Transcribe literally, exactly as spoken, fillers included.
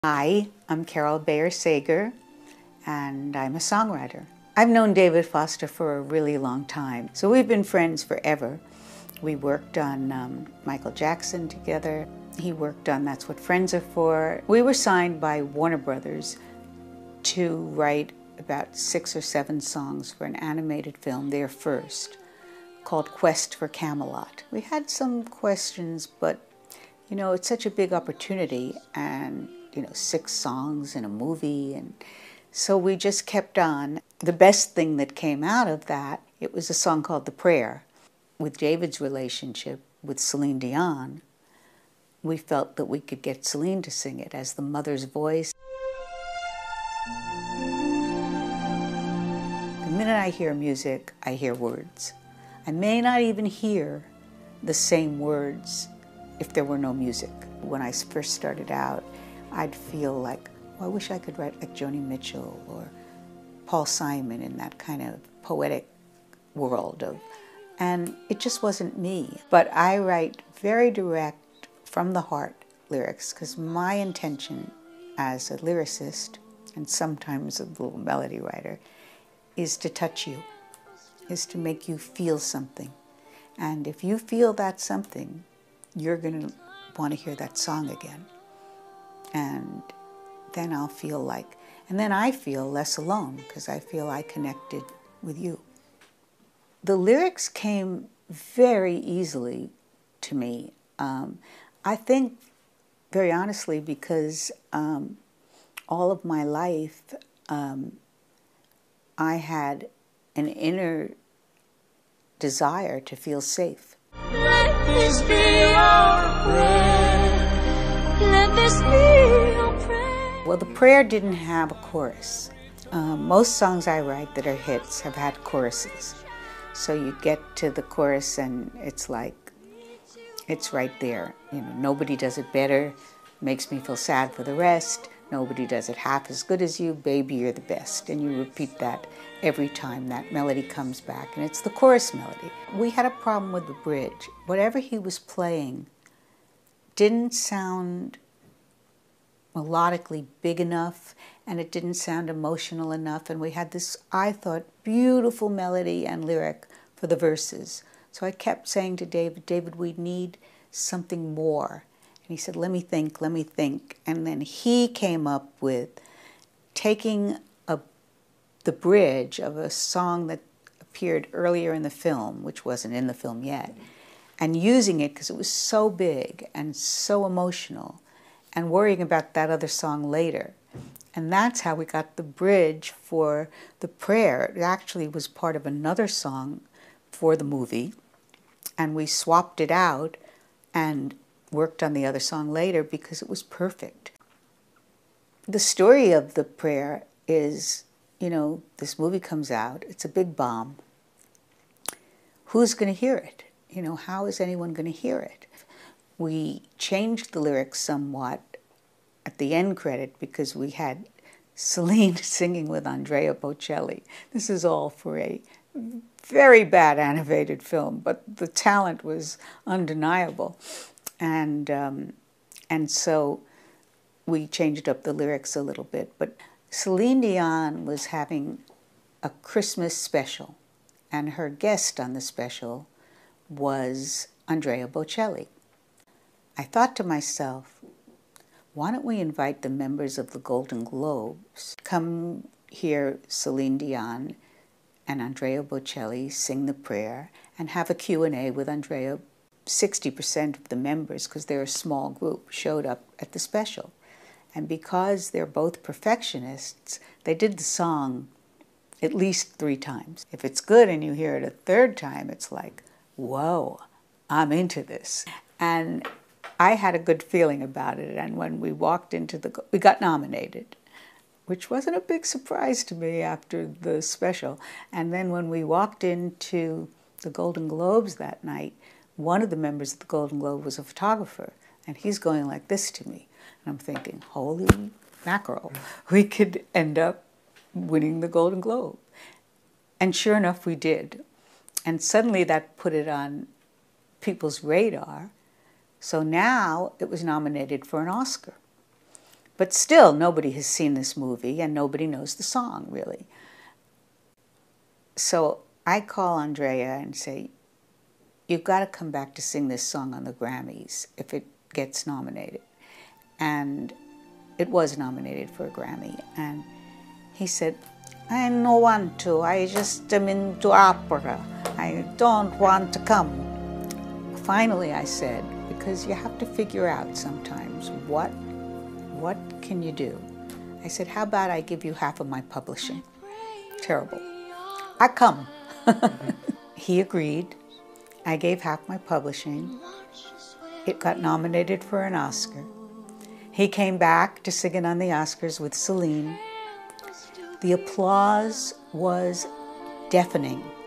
Hi, I'm Carol Bayer-Sager, and I'm a songwriter. I've known David Foster for a really long time, so we've been friends forever. We worked on um, Michael Jackson together. He worked on That's What Friends Are For. We were signed by Warner Brothers to write about six or seven songs for an animated film, their first, called Quest for Camelot. We had some questions, but you know, it's such a big opportunity, and you know, six songs in a movie, and so we just kept on. The best thing that came out of that, it was a song called The Prayer. With David's relationship with Celine Dion, we felt that we could get Celine to sing it as the mother's voice. The minute I hear music, I hear words. I may not even hear the same words if there were no music. When I first started out, I'd feel like, oh, I wish I could write like Joni Mitchell or Paul Simon in that kind of poetic world of, and it just wasn't me. But I write very direct, from the heart lyrics, because my intention as a lyricist, and sometimes a little melody writer, is to touch you, is to make you feel something. And if you feel that something, you're going to want to hear that song again. And then I'll feel like, and then I feel less alone because I feel I connected with you. The lyrics came very easily to me. Um, I think, very honestly, because um, all of my life um, I had an inner desire to feel safe. Let this be our prayer. Let this be our prayer. Well, The Prayer didn't have a chorus. Um, most songs I write that are hits have had choruses. So you get to the chorus and it's like, it's right there. You know, nobody does it better, makes me feel sad for the rest. Nobody does it half as good as you, baby, you're the best. And you repeat that every time that melody comes back, and it's the chorus melody. We had a problem with the bridge. Whatever he was playing didn't sound melodically big enough, and it didn't sound emotional enough, and we had this, I thought, beautiful melody and lyric for the verses. So I kept saying to David, David, we need something more. And he said, let me think, let me think. And then he came up with taking a, the bridge of a song that appeared earlier in the film, which wasn't in the film yet, and using it because it was so big and so emotional, and worrying about that other song later. And that's how we got the bridge for The Prayer. It actually was part of another song for the movie, and we swapped it out and worked on the other song later because it was perfect. The story of The Prayer is, you know, this movie comes out, it's a big bomb. Who's going to hear it? You know, how is anyone going to hear it? We changed the lyrics somewhat at the end credit because we had Celine singing with Andrea Bocelli. This is all for a very bad animated film, but the talent was undeniable. And, um, and so we changed up the lyrics a little bit. But Celine Dion was having a Christmas special, and her guest on the special was Andrea Bocelli. I thought to myself, why don't we invite the members of the Golden Globes? Come hear Celine Dion and Andrea Bocelli sing The Prayer and have a Q and A with Andrea. sixty percent of the members, because they're a small group, showed up at the special. And because they're both perfectionists, they did the song at least three times. If it's good and you hear it a third time, it's like, whoa, I'm into this. And I had a good feeling about it. And when we walked into the, we got nominated, which wasn't a big surprise to me after the special. And then when we walked into the Golden Globes that night, one of the members of the Golden Globe was a photographer, and he's going like this to me. And I'm thinking, holy mackerel, we could end up winning the Golden Globe. And sure enough, we did. And suddenly that put it on people's radar. So now it was nominated for an Oscar. But still, nobody has seen this movie and nobody knows the song, really. So I call Andrea and say, you've got to come back to sing this song on the Grammys if it gets nominated. And it was nominated for a Grammy. And he said, I don't want to. I just am into opera. I don't want to come. Finally, I said, because you have to figure out sometimes what, what can you do? I said, how about I give you half of my publishing? Terrible. I come. He agreed. I gave half my publishing. It got nominated for an Oscar. He came back to sing it on the Oscars with Celine. The applause was deafening.